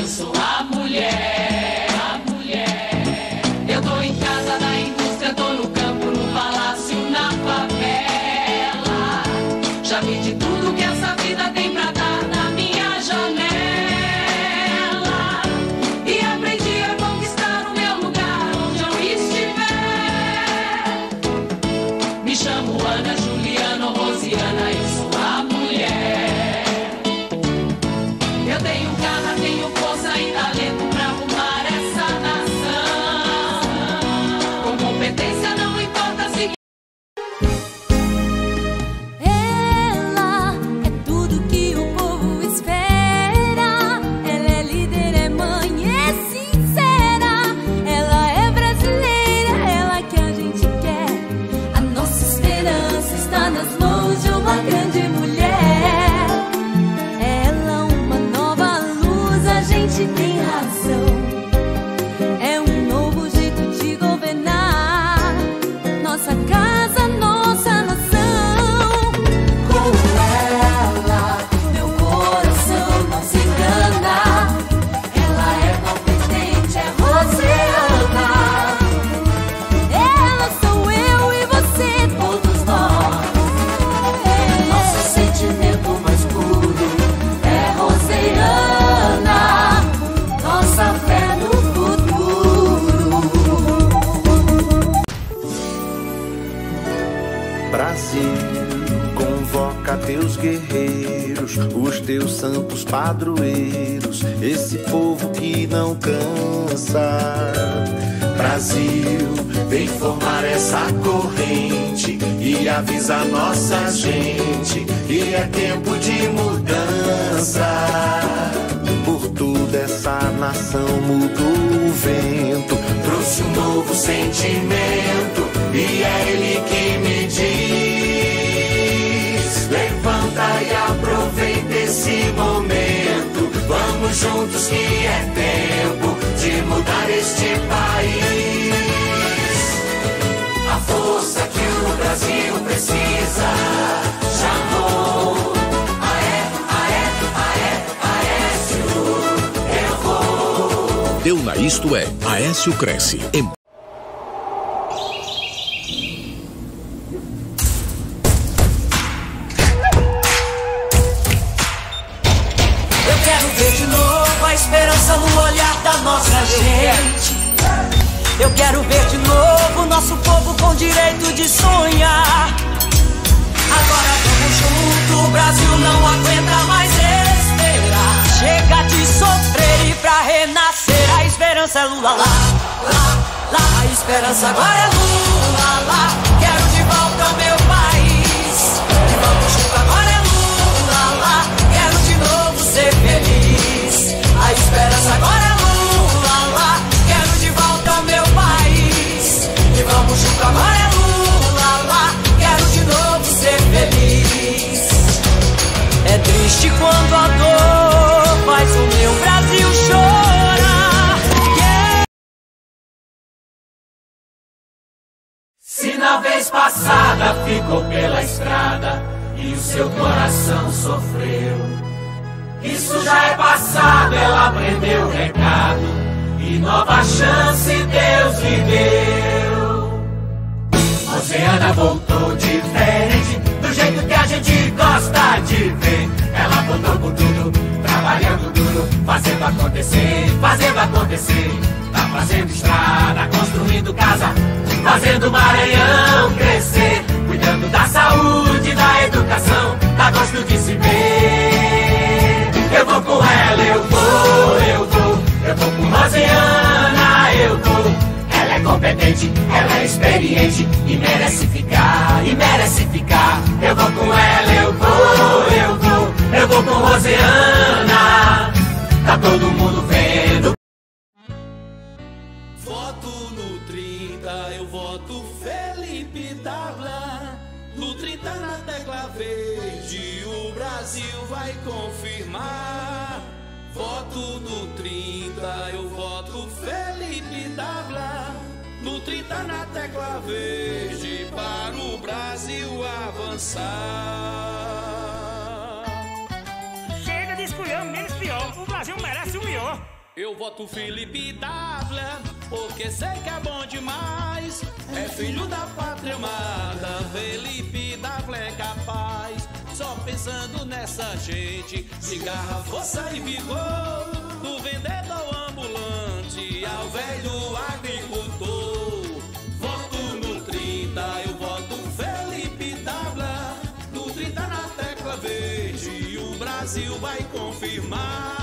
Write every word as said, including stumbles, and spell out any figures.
eu sou a mulher, a mulher. Eu tô em casa, na indústria, tô no campo, no palácio, na favela. Já vi de tudo que essa vida tem pra dar na minha janela. E aprendi a conquistar o meu lugar onde eu estiver. Me chamo Ana, Juliana ou Rosiana, eu sou a mulher. Eu tenho garra, tenho força e talento pra arrumar essa nação. Com competência, não importa se... Ela é tudo que o povo espera. Ela é líder, é mãe, é sincera. Ela é brasileira, ela que a gente quer. A nossa esperança está nas mãos de uma grande mulher. Ela, uma nova luz, a gente tem razão. É um novo jeito de governar nossa casa, nossa nação. Com ela, meu coração não se engana. Ela é competente, é Rosiana. Ela sou eu e você, todos nós. É nosso sentimento mais puro, é Rosiana, nossa fé no futuro. Brasil, convoca teus guerreiros, os teus santos padroeiros, esse povo que não cansa. Brasil, vem formar essa corrente e avisa nossa gente que é tempo de mudança. Por tudo essa nação mudou o vento, trouxe um novo sentimento e é ele que me diz: levanta e aproveita esse momento, vamos juntos que é tempo de mudar este país. A força que o Brasil precisa chamou. Aé, aé, aé, Aécio, eu vou. Deu na Isto É, Aécio cresce. Em... Eu quero ver de novo a esperança no olhar da nossa gente. Eu quero ver de novo nosso povo com direito de sonhar. Agora vamos junto, o Brasil não aguenta mais esperar. Chega de sofrer e pra renascer a esperança é Lula lá, lá, lá. A esperança agora é Lula lá. Quero de volta o meu país. E vamos junto, agora é Lula lá. Quero de novo ser feliz. A esperança agora é Lula lá. Quero de volta o meu país. E vamos junto, agora é Lula lá. Quero de novo ser feliz. É triste quando a dor faz o meu Brasil chorar. Yeah. Se na vez passada ficou pela estrada e o seu coração sofreu, isso já é passado, ela aprendeu o recado e nova chance Deus lhe deu. Rosiana voltou diferente, do jeito que a gente gosta de ver. Ela voltou com tudo, trabalhando duro, fazendo acontecer, fazendo acontecer. Tá fazendo estrada, construindo casa, fazendo o Maranhão crescer, cuidando da saúde, da educação, dá gosto de se ver. Eu vou com ela, eu vou, eu vou, eu vou com Rosiana, eu vou. Ela é competente, ela é experiente e merece ficar, e merece ficar. Eu vou com ela, eu vou, eu vou, eu vou com Rosiana. Tá todo mundo vendo. Voto no trinta, eu voto Felipe Dávila. No trinta na tecla verde, o Brasil vai confirmar. Voto no trinta, eu voto Felipe Dávila. No trinta na tecla verde, para o Brasil avançar. Chega de escolher menos pior, o Brasil merece o melhor. Eu voto Felipe Dávila, porque sei que é bom demais. É filho da pátria amada, Felipe Dávila é capaz. Só pensando nessa gente, de garra, força e vigor, do vendedor ambulante ao velho agricultor. Voto no trinta, eu voto Felipe Dávila. No trinta na tecla verde, o Brasil vai confirmar.